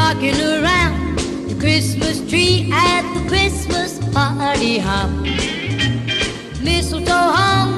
rocking around the Christmas tree at the Christmas party hop. Mistletoe hung